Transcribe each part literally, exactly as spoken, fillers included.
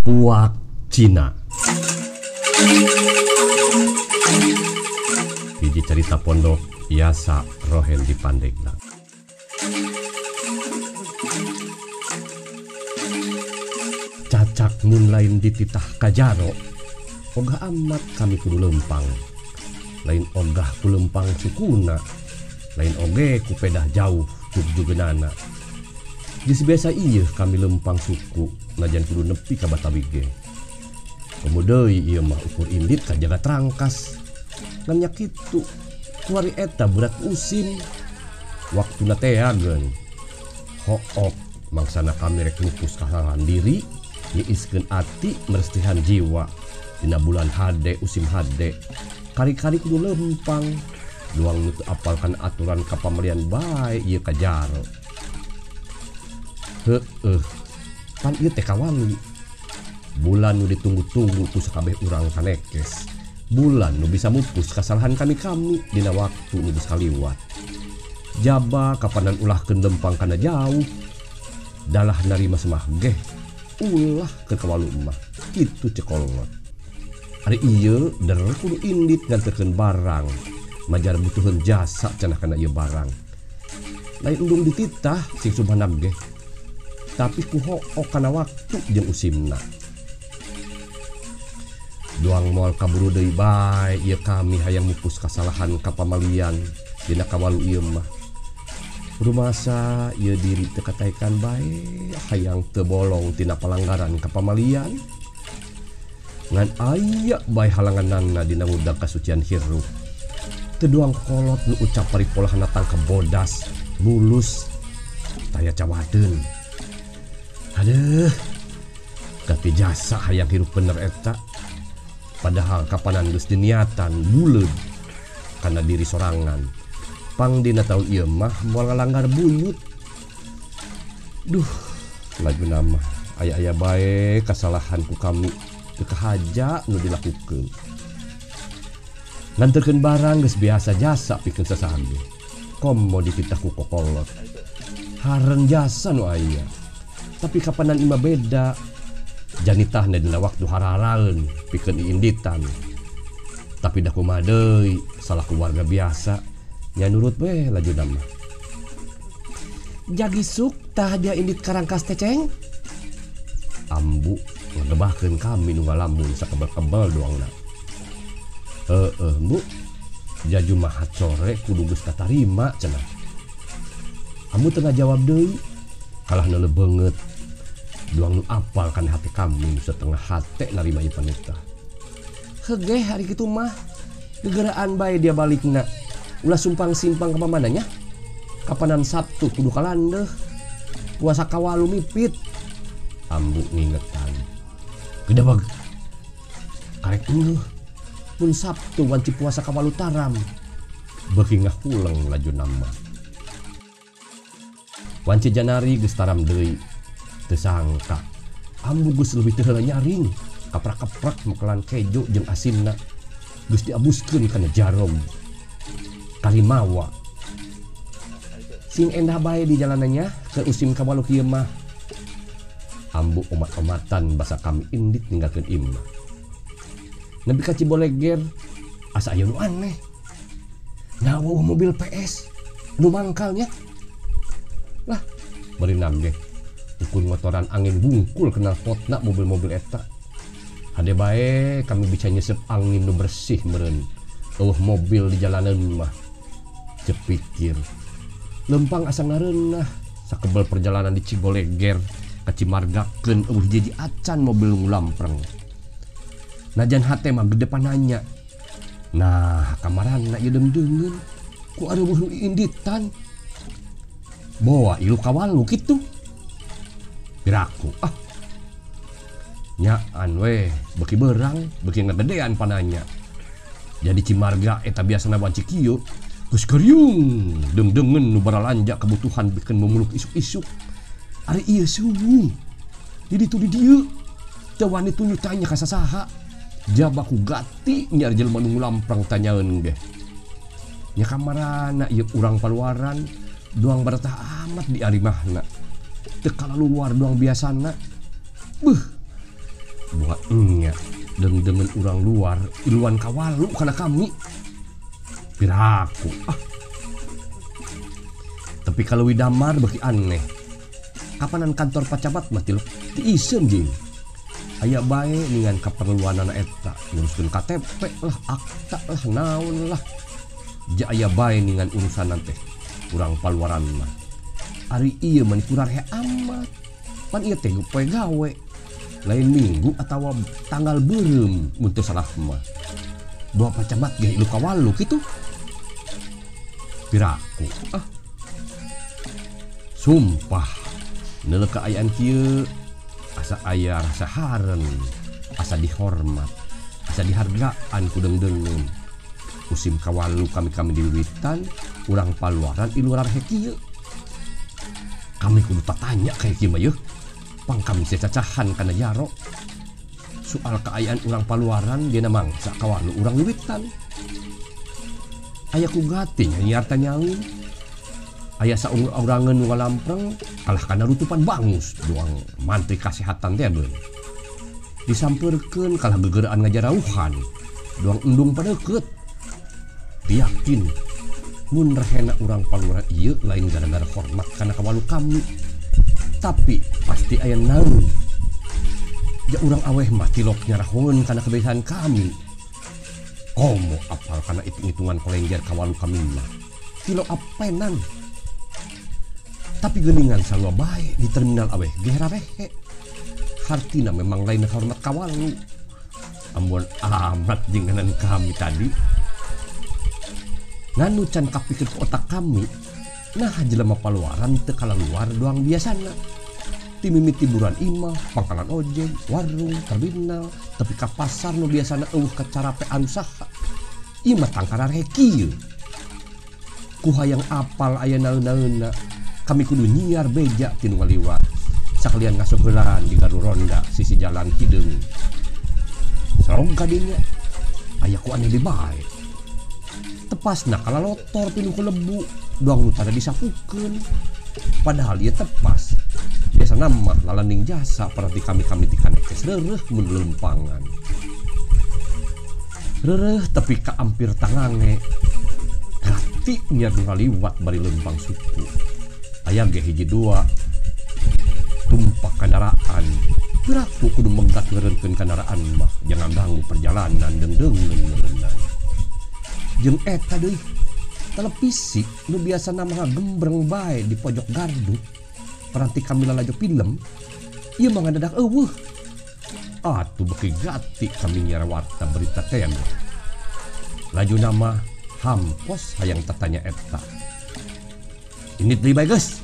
Puak Cina. Hiji cerita pondok biasa rohen di Pandeglang. Cacak mun lain dititah kajaro, ogah amat kami kudu lempang. Lain ogah ku lempang sukuna, lain oge ku pedah jauh jugjugenana. Geus biasa ieu kami lempang suku, najan kudu nepi ka Batawi ge. Kemudian ieu mah ukur indit ka jaga trangkas. Ngan nya kitu, kuari eta berat usin. Waktuna teh ageun. Hook mangsana kami rek lupus kahalan diri, nyiiskeun ati merestihan jiwa. Dina bulan hade usim hade, kari-kari kudu lempang. Luang nu teu apalkan aturan kapamilian bae ieu kajaro. Heueuh, pan ieu teh kawangi. Bulan nu ditunggu-tunggu ku sakabeh urang kanekes. Bulan nu bisa mupus kasalahan kami-kami dina waktu nu geus kaliwat. Jaba kapanan ulahkeun lempang kana jauh. Dalah narima semah geh, ulah ke kawalu mah. Kitu cekolot. Ari ieu der kudu indit nganterkeun barang. Majar butuheun jasa cenah kana ieu barang. Lain undung dititah sing subhanam geh. Tapi ku hook kana waktu jeung usimna. Duang moal kaburu deui bae ieu kami hayang mupus kasalahan kapamalian dina kawalu ieu mah. Rumasa ieu diri teu kataekan bae hayang teu bolong tina palanggaran kapamalian. Ngan aya bae halanganna dina ngudag kasucian hirup. Teu duang kolot nu ucap paripolahna tangkep bodas, mulus, taya cawadeun. Aduh, ganti jasa hayang hirup bener eta. Padahal kapanan geus diniatan buleud kana diri sorangan. Pang dina taun ieu mah moal ngalanggar buyut. Duh, laguna mah aya-aya bae kasalahan ku kami teu kahaja nu dilakukeun. Nganterkeun barang geus biasa jasa pikeun sasahamde. Komo dititah ku kokolot. Haren jasa nu aya. Tapi kapanan ima beda. Janitahna dina waktu hararaeun pikeun iinditan. Tapi dah kumaha deui salah keluarga biasa nya nurut we lajuna mah. Jagi suk tah dia indit karangkas teh ceng. Ambu ngagebahkeun kami nu ngalamun sakebel-kebel doangna. Heeh, Bu. Jaju mahat sore kudu geus katarima cenah. Ambu teu ngajawab deui. Kalah neuleuh beungeut. Duang nu apal kan hati kami setengah hate narima ieu panita. Hege hari kitu mah gegeraan bae dia balikna. Ulah sumpang simpang ka pamananya. Kapanan Sabtu kudu kalandeuh. Puasa kawalu mipit. Ambu ngingetan. Gedebeg. Karek tuluh. Mun Sabtu wanci puasa kawalu taram. Beuki ngahuleng laju nama. Wanci Janari geus taram deui. Teu sangka ambu geus leuwih teu heula nyaring kaprak-kaprak mekelan kejo jeung asinna geus diabuskeun kana jarom kalimawa. Sing endah bae di jalanannya ke usim kawalu kieu mah. Ambu omat-omatan basa kami indit ninggalkeun imah. Nepi ka Ciboleger asa aya nu aneh. Nyawa mobil P S nu mangkalnya. Lah, beureunam ge ukur motoran angin bungkul kenal potna mobil-mobil eta. Hade bae kami bisa nyesep angin nu bersih meureun. Eueuh mobil di jalanan mah. Cepikir. Lempang asa ngareunah sakebel perjalanan di Ciboleger ka Cimargakeun eueuh hiji acan mobil ngulampreng. Najan hate mah gede pananya. Nah, kamaranna ieu deung-deungeun ku areueuh inditan. Bawa ilu kawalu kitu. Piraku ah nyaan weh beki berang beki ngagedean pananya. Jadi Cimarga eta biasana wanci kieu geus karyung deung-deungeun nu baralanja kebutuhan bikeun memuluk isuk-isuk. Ari ieu subuh di ditu di dieu teu wani tunjuk tanya ka sasaha. Jaba ku gati nyar jelema nu ngulamprang tanyaeun ge. Nya kamarana ieu urang paluaran doang baratah amat di arimahna. Teu kalalu luar doang biasana. Beuh. buat enya dan dengan orang luar iluan kawalu karena kami piraku ah. Tapi kalau widamar bagi aneh kapanan kantor pacabat mati lo diisen jing aya bae dengan keperluan anak eta nguruskeun K T P lah akta lah naon lah ja aya bae dengan urusan teh urang paluaran mah ari ieu mah kurare amat pan ieu teh poe gawe lain minggu atau tanggal beureum mun teu salah mah dua pacabat ge ilu kawalu kitu piraku ah sumpah neuleuh kaayaan kieu asa aya rasa harem asa dihormat asa dihargaan ku deung-deungeun musim kawalu kami-kami di wiwitan urang paluaran iluran kieu kami kudu tatanya kayak kieu mah yeuh pang kami cacahan kana jaro soal kaayaan urang paluaran dina mangsa kawalu urang wiwitan aya ku gati nyiar tanyaeun aya saurangeun ngalampreng kalah kana rutupan bangus doang mantri kasehatan teh beun disampeurkeun kalah gegeraan ngajarauhan doang endung padeukeut yakin mun rahena urang paluaran ieu lain gara-gara hormat kana kawalu kami tapi pasti aya naon ja urang aweh mah tilok nyarahon kana kebiasaan kami komo apal kana hitung-hitungan kelenjar kawalu kami mah tilok apenan tapi geningan salua bae di terminal aweh gerarehe hartina memang lain hormat kawalu ambon amat jenganan kami tadi nganu can kapikir ke otak kami nah jelema paluaran teu kalaluar doang biasana ti mimiti tiburan imah pangkalan ojek warung terminal tapi ka pasar nu biasana eueuh ka cara pe arusaha ieu mah tangkarar kieu ku hayang apal aya naeun-naeunna kami kudu nyiar beja tinu ngaliwat sakalian ngasup heulan di garu ronda sisi jalan hideung sarong kadinya aya ku anu di bae tepasna kala lotor pinuh ke lebu doang nu tada disakukeun padahal ieu tepas biasa nama lalanding jasa perhati kami-kami ti kanekes reureuh mun lempangan reureuh tapi ka ampir tangange gati nya ngaliwat bari lempang suku aya ge hiji dua tumpak kendaraan piraku kudu menggat ngeureunkeun kendaraan mah jangan ganggu perjalanan deung-deungeun jeung eta deui televisi nu biasa nama gembreng bae di pojok gardu peranti kami lalaju film ieu mah ngadadak eueuh atuh beki gati kami nyiar warta berita teh laju nama hampos hayang tatanya eta ini deui bae geus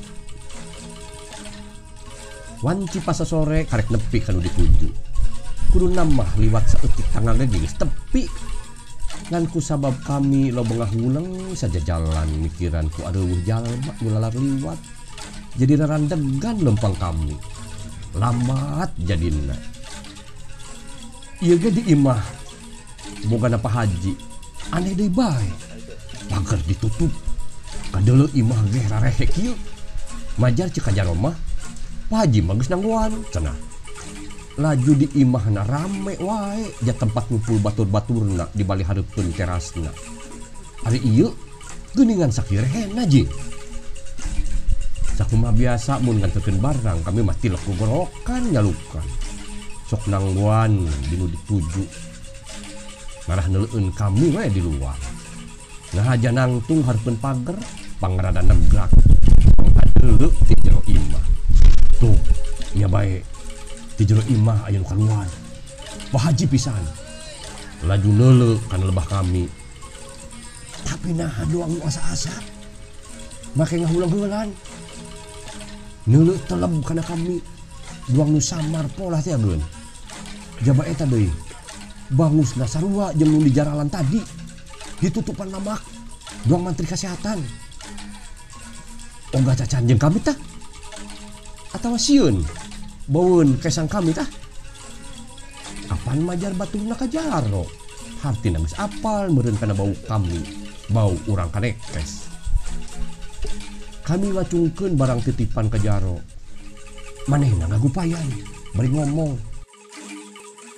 wanci pas sore karek nepi kanu dituju kudu nambah liwat saeutik tanganna geus tepi ngan ku sabab kami lo bengah nguleng saja jalan mikiran ku adeuh jalma ngulalar liwat jadi rarandegan lempang kami lambat jadina ieu ge di imah bogana Pak Haji aneh deui bae pagar ditutup kadeuleu imah ge rarehe kieu majar cik kajaro mah Pak Haji mah geus nangguan cenah laju di imahna rame wae ja tempat ngumpul batur-baturna di bali hareupeun terasna ari ieu geuningan sakirehna jeung sakumaha biasa mun nganterkeun barang kami mah tilek gogorokan nyalukan sok nangguan dinu dituju ngarah neuleueun kami wae di luar ngahaja nangtung hareupeun pager pangrada nebrak pangadeuleu ti jero imah tuh nya bae di jero imah aya nu kaluar Pak Haji pisan laju neuleuh kana lebah kami tapi nah doang nu asa-asa make ngahulang heulan neuleuh teleb kana kami doang nu samar pola teh ageun jaba eta deui bangusna sarua jeung nu di jaralan tadi ditutupan lamak doang mantri kesehatan ongga cacan jeung kami tah atawa sieun baueun kesang kami tah kapan majar baturna ka jaro hartina geus apal meureun kana bau kami bau urang kanekes kami ngacungkeun barang titipan ka jaro manehna ngagupayan bari ngomong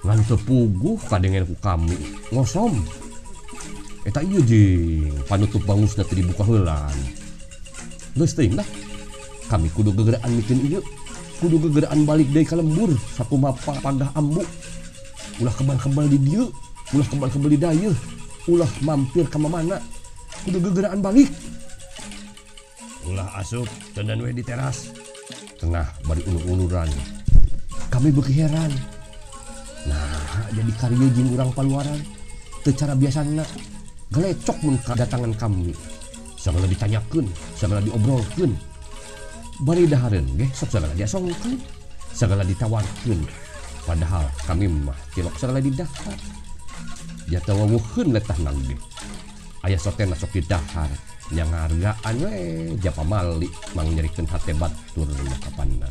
ngan tepuguh kadengen ku kami ngosom. Eta ieu jeung panutup bangusna teu dibuka heulan. Geus teuing lah. Kami kudu gegeraan mikeun ieu. Kudu gegeraan balik deui ka lembur sakumaha pandah ambu. Ulah kebal-kebal di dieu, ulah kebal-kebal di dayeuh, ulah mampir ka mamana. Kudu gegeraan balik. Ulah asup tenan we di teras. Tengah bari ulur-uluran. Kami beuki heran. Nah, jadi karya jeung urang paluaran teu cara biasana gelecok mun kedatangan kami. Sagala ditanyakeun, sagala diobrolkeun. Bari dahareun ge sok sagala diasongkeun, sagala ditawarkeun. Padahal kami mah cilok sagala didahar. Jata wawuheun letahna ge. Aya sotena sok didahar, nya ngargaan we japa mali mang nyerikeun hate batur kapanan.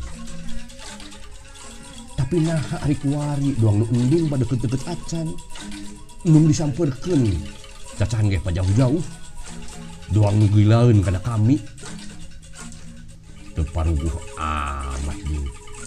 Tapi nah ari kuari doang nu ending pada deket-deket acan. Nung disampeurkeun cacahan ge pajauh-jauh. Doang nu gilaeun kana kami. Teu paruguh amat jeung.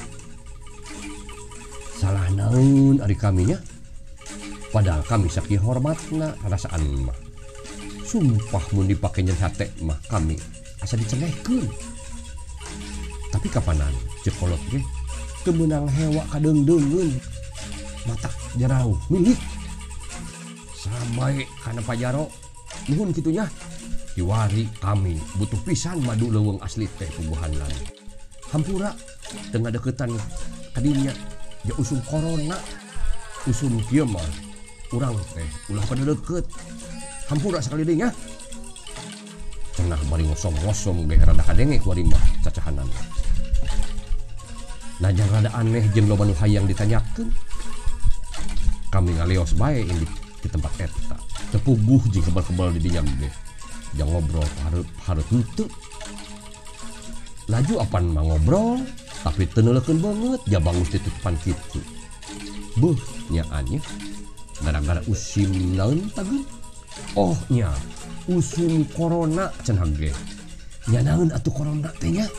Salah naon ari kami nya? Padahal kami sakieu hormatna rasaan mah. Sumpah mun dipake nyeri hate mah kami asa dicengehkeun. Tapi kapanan ceuk kolot ge teu meunang hewa kadengdeungeun. Matak jarau milik. Sampai kana pajaro nuhun kitu nya. Kiwari kami butuh pisan madu leuweung asli teh puguhanan. Hampura teu ngadeuketan ka dinya ja usum corona. Usum kieu mah urang teh ulah pada deukeut. Hampura sakali deui nya. Cenah bari ngosom-ngosom ge rada kadenge kuari mah cacahanan. Najan rada aneh jeung loba nu hayang ditanyakeun. Kami ngaleos bae di, di tempat eta. Tepuguh jeung kebal-kebal di dinya ge. Jang ngobrol hareup-hareup henteu. Laju apan mah ngobrol, tapi teu neulekeun banget ja bangus ditutupan kitu. Beuh nyaan nya. Gara-gara usim naon tageun? Oh nya, usum corona cenah ge. Nya naon atuh corona teh nya?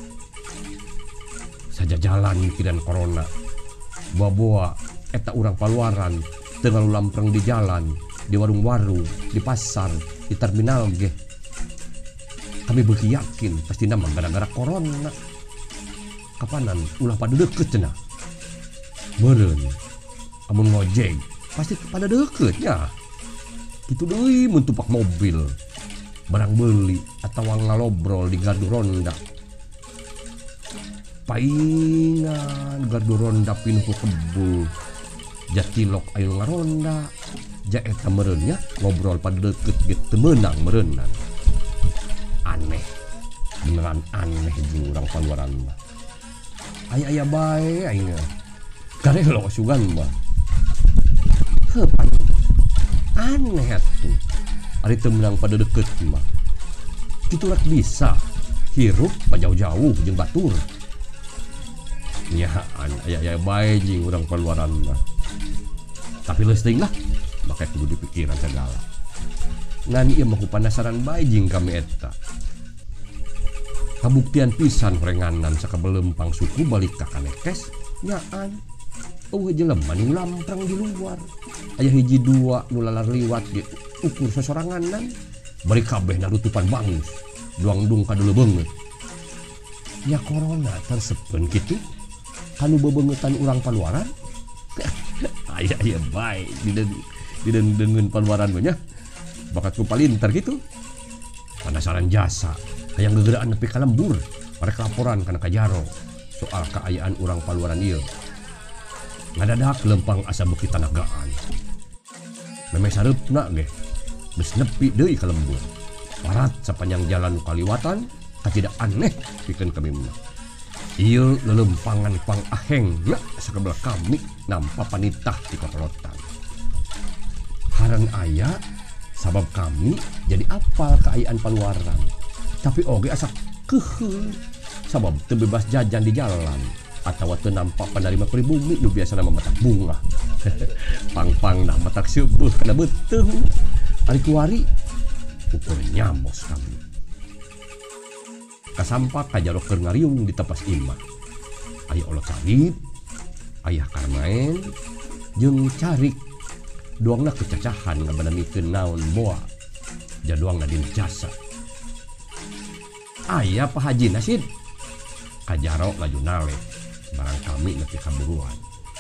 Saja jalan mikiran corona. Bawa-bawa eta urang paluaran teu ngalulampreng di jalan, di warung-warung, di pasar, di terminal ge. Kami beuki yakin pasti nama gara-gara corona. Kapanan ulah pada deukeut cenah. Meureun amun ngojek pasti pada deukeut nya. Kitu deui mun tupak mobil, barang beuli atawa ngalobrol di gardu ronda. Paingan gardu ronda pinuh ku kebul. Jatilok aya ngaronda. Ja eta meureun nya ngobrol pada deukeut ge teu meunang meureunan. Aneh. Beneran aneh jeung urang paluaran mah. Aya-aya bae aing. Garelo sugan mah. Heuh aneh atuh. Ari teu meunang pada deukeut mah. Kitu rek bisa hirup pajauh-jauh jeung batur. Nya aya-aya bae jeung urang paluaran mah. Tapi leus teuing lah, make kudu dipikiran segala. Ngani ieu mah ku panasaran bae jeung kami eta. Kabuktian pisan horenganan sakabelempang suku balik ka Kanekes nyaan. Eueuh jelema nu lamprang di luar. Aya hiji dua nu lalar liwat di ukur sosoranganan. Bari kabeh narutupan bangus. Duang-dung kadeuleuk beungeut. Nya corona terseupeun kitu. Kanu bebeungetan urang paluaran. Aya-aya bae didengeun paluaran mah nya. Bakat ku palintar gitu. Panasaran jasa hayang gegeraan nepi ka lembur. Marek laporan kana Kajaro soal kaayaan urang paluaran ieu. Ngadadak lempang asa beuki tanagaan. Memeh sareupna ge geus nepi deui ka lembur. Parat sapanjang jalan kaliwatan katidak aneh pikeun kami mah. Ieu lelempangan pang aheng na sakebelah kami nampa panitah di kokolotan. Haran aya sabab kami jadi apal kaayaan paluaran. Tapi oge asa keuheul sabab teu bebas jajan di jalan atawa teu nampak panarima pribumi nu biasa nama matak bunga. Pang-pang nah matak seueuh kana beuteung. Ari kuari ukur nyamos kami. Kasampak Kajaro keur ngariung di tepas imah. Aya olot carit, aya karmaen, jeung carik doangna kecacahan ngabanamikeun naon boa jadoangna dina jasa. Aya Pak Haji Nasid kajaro laju nale barang kami nepi kaburuan.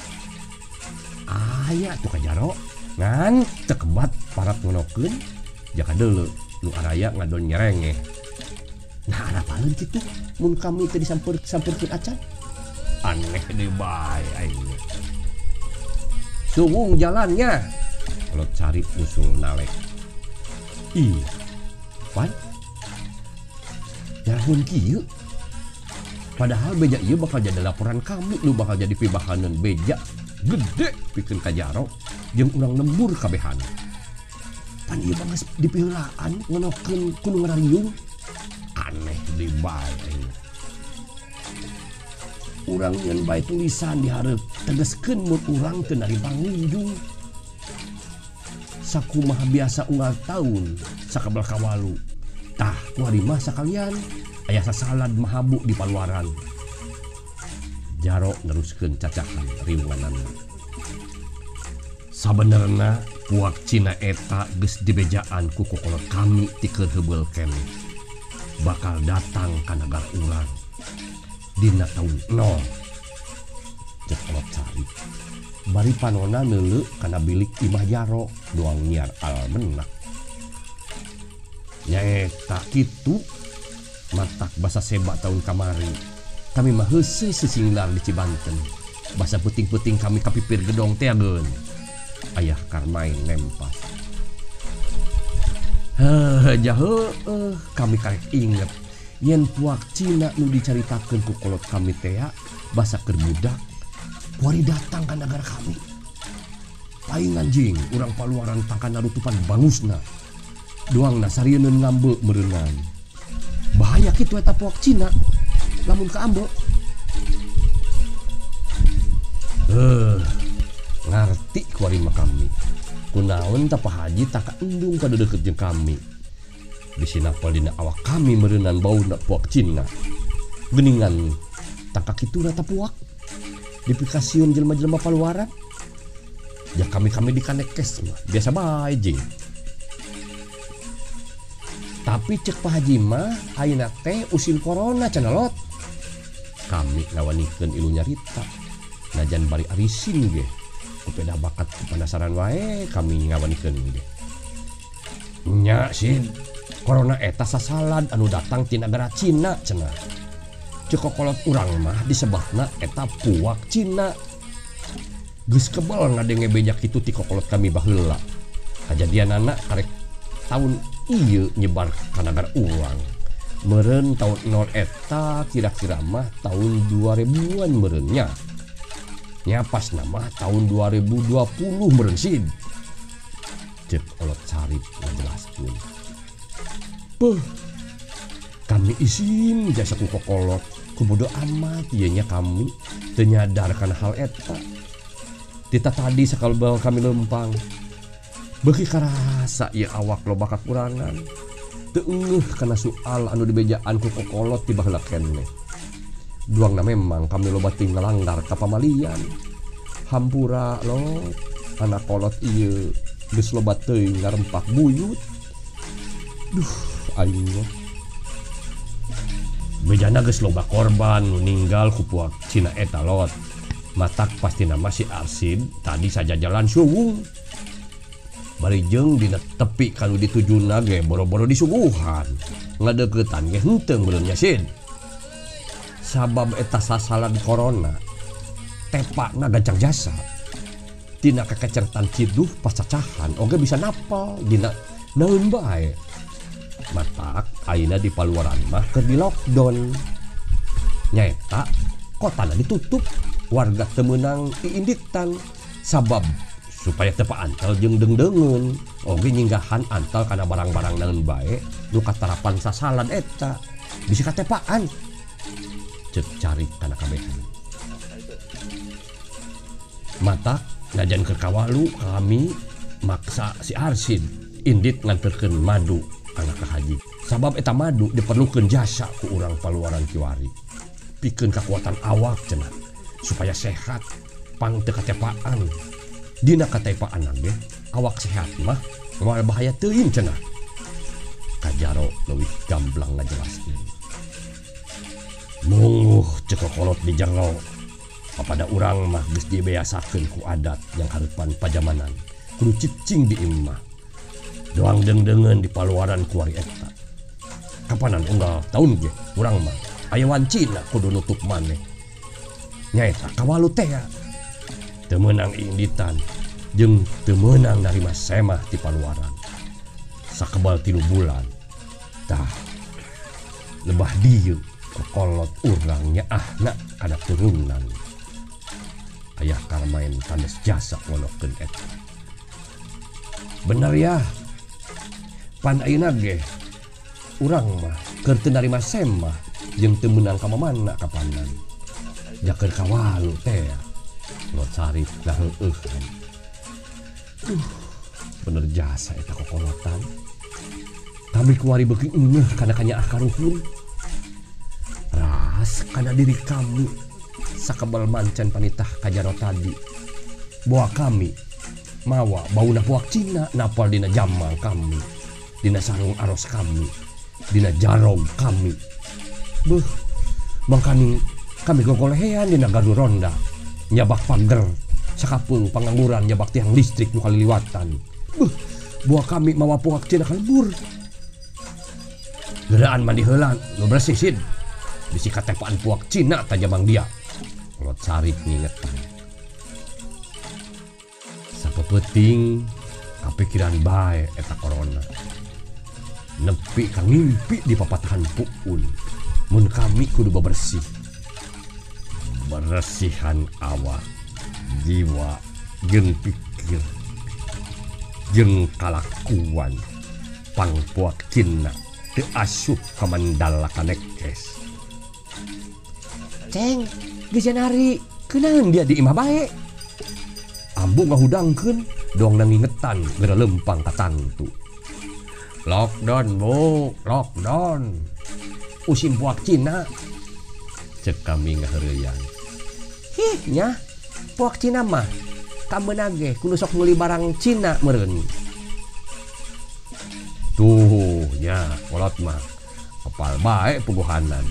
Aya tuh kajaro ngan tekebat parat ngonokeun jaka deuleu nu araya ngadon nyerengeh. Nah arapaeun kitu mun kami teu disamper samperkeun acan. Aneh deui bae aing. Suwung jalannya kalau cari usul nalek. Ih, pan nyahun kieu. Padahal beja ieu bakal jadi laporan kami, lu bakal jadi pibahaneun beja gede pikeun kajaro jeung urang lembur kabehan. Pan ieu banges dipiheulaan ngonokeun kudu ngarariung. Aneh deui bae aing. Urang nyeun bae tulisan di hareup tegeskeun mun urang teu nari pangunjung. Sakumaha biasa unggal taun sakabal kawalu. Tah kuari mah sakalian aya sasalad mahabu di paluaran. Jaro neruskeun cacahan riunganana. Sabenerna puak Cina eta geus dibejaan ku kokolot kami ti keur heubeul keneh. Bakal datang ka nagara urang dina taun nol. Cek kolot cari bari panona neuleu kana bilik imah Jaro doang nyiar almenak. Nyaeta kitu matak basa seba tahun kamari kami mah heuseul sesinglar di Cibanten. Basa puting-puting kami kapipir gedong teh ageun ayah karmain lempas. Heh jaheuh eh, kami karek inget yen puak Cina nu dicaritakeun ku kolot kami teh basa keur budak kuari datang ka negara kami. Lain anjing urang paluaran tangkana rutupan bangusna doangna sarieun ngambeuk meureunnan. Bahaya kitu eta puak Cina lamun ka ambeuk. Eh ngarti kuari mah kami kunaon tah Pak Haji tak kaendung ka deukeut jeung kami. Bisi napal dina awak kami meureunnan bauna puak Cina. Geuningan tak kitu rata puak dipikasieun jelema-jelema paluaran. Ya kami-kami dikanekes mah biasa bae jeung. Tapi cek Pak Haji mah ayeuna teh usil corona cenah lot. Kami ngawanikeun ilu nyarita. Najan bari arisin ge. Kupeda bakat penasaran wae kami ngawanikeun ge. Nya sih corona eta sasalad anu datang ti nagara Cina cenah. Cek kokolot urang mah disebutna eta puak Cina. Geus kebal ngadenge bejak kitu ti kokolot kami baheula. Kajadianana karek tahun ieu nyebar ka nagara urang. Meureun tahun nol eta kira-kira mah tahun dua ribuan meureun nya. Nya pas nama tahun dua ribu dua puluh meureun sid. Cek olot carip ngajelaskeun. Beuh. Kami isin jasa ku kokolot. Kubodo amat ieu nya kami teu nyadar kana hal eta. Tita tadi sakalbal kami lempang. Beuki karasa ieu awak loba kakurangan. Teu eungeuh kana soal anu dibejaan ku kokolot ti baheula keneh. Duangna memang kami loba teu ngalanggar ka pamalian. Hampura lo anak kolot ieu geus loba teuing ngarempak buyut. Duh aing mah. Bejana geus loba korban nu ninggal ku puak Cina eta lot. Matak pastina masih Arsid tadi saja jalan suwung. Bari jeung dina tepi kanu ditujuna ge boro-boro disuguhan. Ngadeuketan ge henteu meureun nya sid. Sabab eta sasalan corona tepakna gancang jasa. Tina kekeceretan ciduh pacacahan oge bisa napal dina naeun bae. Matak ayeuna di paluaran mah keur di lockdown. Nyaeta kotana ditutup. Warga teu meunang iinditan sabab supaya teu paantel jeung deung-deungeun oge nyinggahan antal kana barang-barang naeun bae nu katarapan sasalan eta bisi katepaan. Cek cari kana kabehan. Matak najan keur kawalu kami maksa si Arsid indit nganterkeun madu kana Kak Haji. Sabab eta madu diperlukeun jasa ku urang paluaran kiwari. Pikeun kakuatan awak cenah supaya sehat pang teu katepaan. dina katepaan ge awak sehat mah moal bahaya teuing cenah. Kajaro leuwih gamblang ngajelaskeun. Mungguh ceuk kolot di jero. Kepada urang mah geus dibeasakeun ku adat yang hareupan pajamanan. Kudu cicing di imah. Doang deng-dengeun di paluaran ku ari eta. Kapanan unggal taun ge urang mah aya wancina kudu nutup maneh. Nyaeta kawalu teh. Teu meunang inditan jeung teu meunang narima semah ti paluaran. Sakebal tilu bulan. Tah. Lebah dieu kolot urang nyaahna kana turunan. Ayah karmain tandes jasa wolokeun eta. Bener ya. Pan ayeuna ge urang mah keur teu narima semah jeung teu meunang ka mamana kapanan. Jakeun kawalu teh. Lot sarip dah heueuh. Uh, bener jasa eta kokolotan. Kami kuari beuki eungeuh kana kanyaah karuhun. Ras kana diri kami sakebal mancan panitah kajaro tadi. Boa kami mawa bauna puak Cina napal dina jamal kami, dina sarung aros kami, dina jarog kami. Beuh, mangkani kami gogolehean dina gardu ronda, nyabak pager, sakapeung pangangguran nyabak tiang listrik nu kaliliwatan. Beuh, boa kami mawa puak Cina kalebur. Geraan mandi heula nu bersih sid. Bisi katepaan puak Cina tajamang dia. Lot sarip ngingetan. Sapepeting kapikiran bae eta corona. Nepi ka ngimpi di papatahan puun. Mun kami kudu bebersih. Beresihan awak, jiwa, jeung pikir, jeung kalakuan pangpuak Cina teu asup ka mandala kanekes. Ceng, geus hari kenaon dia di imah bae. Ambu ngahudangkeun dong nangingetan geura lempang ka tangtu. Lockdown, Bu, lockdown. Usim puak Cina. Cek kami ngahareuyan. Hih nya, puak Cina mah kameuna ge kudu sok meuli barang Cina meureun. Tuh nya, kolot mah apal bae puguhanan.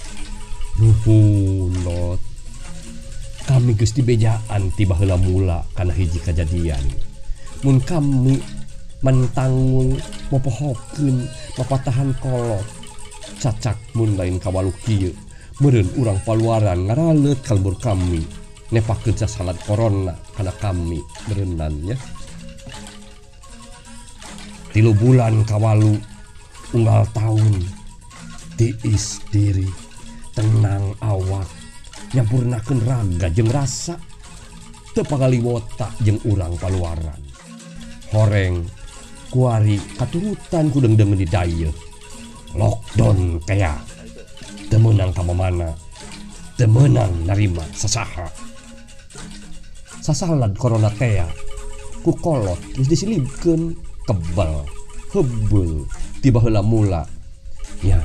Nuhulot. Kami geus dibejaan tiba heula mula kana hiji kajadian. Mun kami mentanggung mopohokeun papatahan kolot. Cacak mun lain kawalu kieu. Meureun urang paluaran ngaraleut kalbur kami. Nepakeun sasalat corona kana kami beureunan nya. Tilu bulan kawalu unggal taun. Tiis diri. Tenang awak, nyampurnakeun raga jeung rasa, teu pagaliwota jeung urang paluaran. Horeng, kuari katurutan ku deung-deungeun di dayeuh. Lockdown kaya, teu meunang ka mamana, teu meunang narima sasaha. Sasalad corona teh ku kolot geus disilibkeun kebal, hebeul, tiba heula mula. Nya,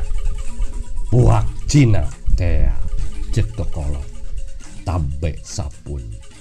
puak Cina teh cek kolot tabe sapun.